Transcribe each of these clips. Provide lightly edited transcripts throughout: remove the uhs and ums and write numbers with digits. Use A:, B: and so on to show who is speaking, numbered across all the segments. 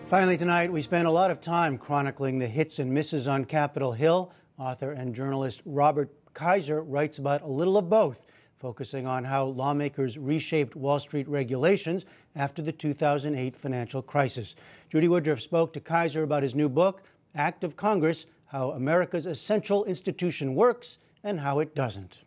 A: Finally tonight, we spent a lot of time chronicling the hits and misses on Capitol Hill. Author and journalist Robert Kaiser writes about a little of both, focusing on how lawmakers reshaped Wall Street regulations after the 2008 financial crisis. Judy Woodruff spoke to Kaiser about his new book, Act of Congress, How America's Essential Institution Works and How It Doesn't.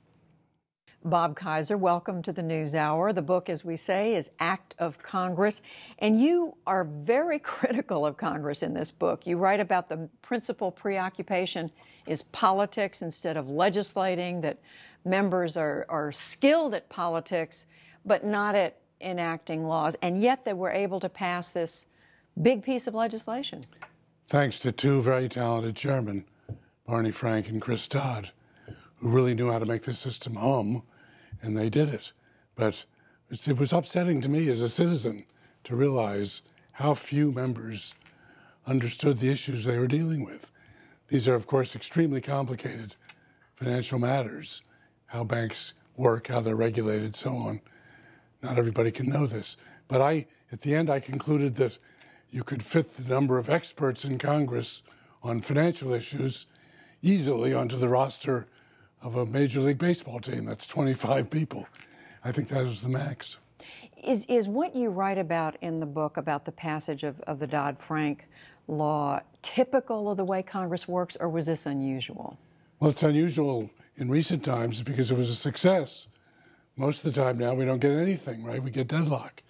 B: Bob Kaiser, welcome to the NewsHour. The book, as we say, is Act of Congress, and you are very critical of Congress in this book. You write about the principal preoccupation is politics instead of legislating, that members are skilled at politics, but not at enacting laws, and yet they were able to pass this big piece of legislation.
C: Thanks to two very talented chairmen, Barney Frank and Chris Dodd, who really knew how to make the system hum, and they did it. But it was upsetting to me as a citizen to realize how few members understood the issues they were dealing with. These are, of course, extremely complicated financial matters, how banks work, how they're regulated, so on. Not everybody can know this. But at the end, I concluded that you could fit the number of experts in Congress on financial issues easily onto the roster of a Major League Baseball team. That's 25 people. I think that was the max.
B: Is what you write about in the book about the passage of the Dodd-Frank law typical of the way Congress works, or was this unusual?
C: Well, it's unusual in recent times because it was a success. Most of the time now we don't get anything, right? We get deadlock.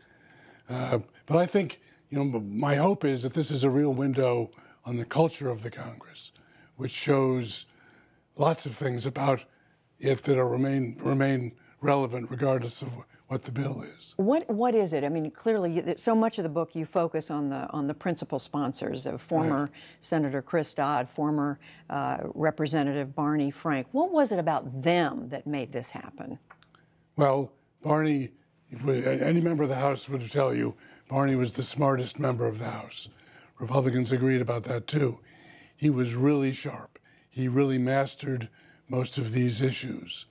C: But I think, my hope is that this is a real window on the culture of the Congress, which shows lots of things about it that remain relevant regardless of what the bill is.
B: What is it? I mean, clearly, so much of the book you focus on the principal sponsors of former Senator Chris Dodd, former Representative Barney Frank. What was it about them that made this happen?
C: Well, Barney, any member of the House would tell you, Barney was the smartest member of the House. Republicans agreed about that too. He was really sharp. He really mastered most of these issues.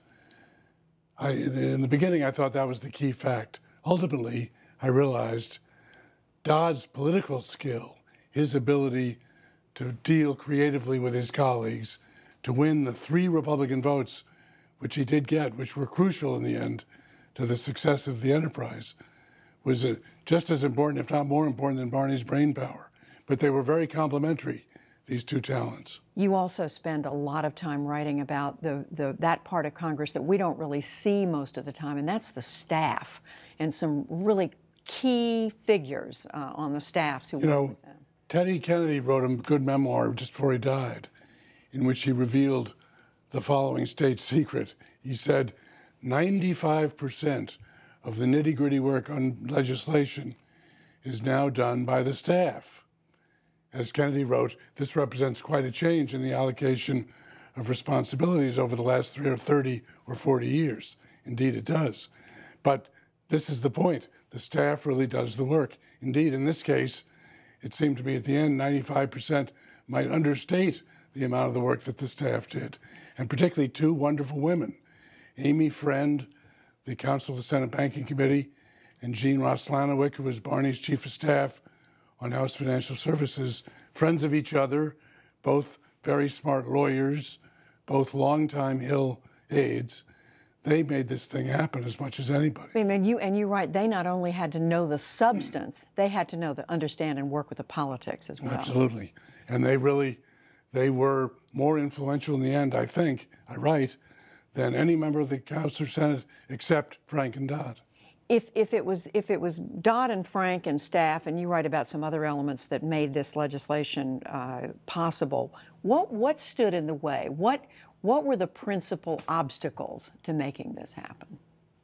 C: In the beginning, I thought that was the key fact. Ultimately, I realized Dodd's political skill, his ability to deal creatively with his colleagues, to win the 3 Republican votes, which he did get, which were crucial in the end to the success of the enterprise, was just as important, if not more important, than Barney's brainpower. But they were very complementary, these two talents.
B: You also spend a lot of time writing about that part of Congress that we don't really see most of the time, and that's the staff, and some really key figures on the staffs who work with them.
C: Teddy Kennedy wrote a good memoir just before he died, in which he revealed the following state secret. He said 95% of the nitty-gritty work on legislation is now done by the staff. As Kennedy wrote, this represents quite a change in the allocation of responsibilities over the last 30 or 40 years. Indeed, it does. But this is the point. The staff really does the work. Indeed, in this case, it seemed to me at the end, 95% might understate the amount of the work that the staff did, and particularly 2 wonderful women, Amy Friend, the Counsel of the Senate Banking Committee, and Jean Roslanowicz, who was Barney's chief of staff on House Financial Services, friends of each other, both very smart lawyers, both longtime Hill aides. They made this thing happen as much as anybody.
B: I mean, you write, they not only had to know the substance, they had to understand and work with the politics as well.
C: Absolutely. And they were more influential in the end, I think, I write, than any member of the House or Senate except Frank and Dodd.
B: If it was Dodd and Frank and staff, and you write about some other elements that made this legislation possible, what stood in the way? What were the principal obstacles to making this happen?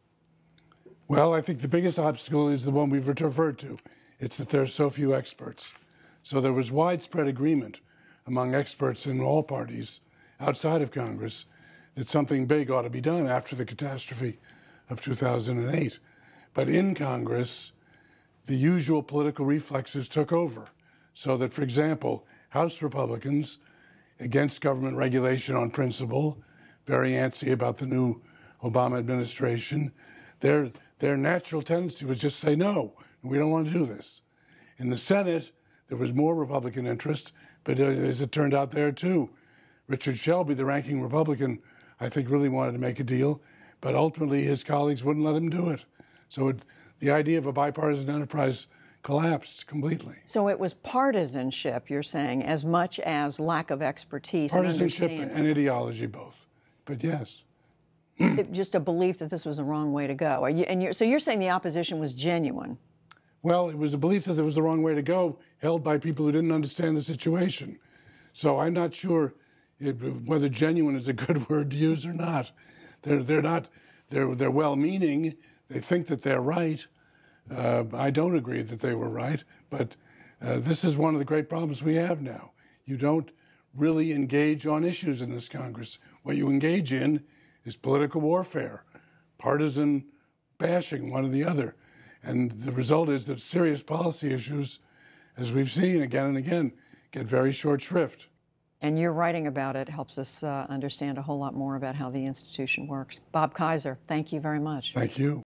C: Well, I think the biggest obstacle is the one we've referred to. It's that there are so few experts. So there was widespread agreement among experts in all parties outside of Congress that something big ought to be done after the catastrophe of 2008. But in Congress, the usual political reflexes took over. So that, for example, House Republicans, against government regulation on principle, very antsy about the new Obama administration, their natural tendency was just say, no, we don't want to do this. In the Senate, there was more Republican interest, but as it turned out there too. Richard Shelby, the ranking Republican, I think really wanted to make a deal, but ultimately his colleagues wouldn't let him do it. So the idea of a bipartisan enterprise collapsed completely.
B: So it was partisanship, you're saying, as much as lack of expertise and
C: Partisanship
B: understanding.
C: and ideology both, but yes.
B: Just a belief that this was the wrong way to go. So you're saying the opposition was genuine?
C: Well, it was a belief that it was the wrong way to go, held by people who didn't understand the situation. So I'm not sure whether genuine is a good word to use or not. They're well-meaning. They think that they're right. I don't agree that they were right, but this is one of the great problems we have now. You don't really engage on issues in this Congress. What you engage in is political warfare, partisan bashing one or the other. And the result is that serious policy issues, as we've seen again and again, get very short shrift.
B: And your writing about it helps us understand a whole lot more about how the institution works. Bob Kaiser, thank you very much.
C: Thank you.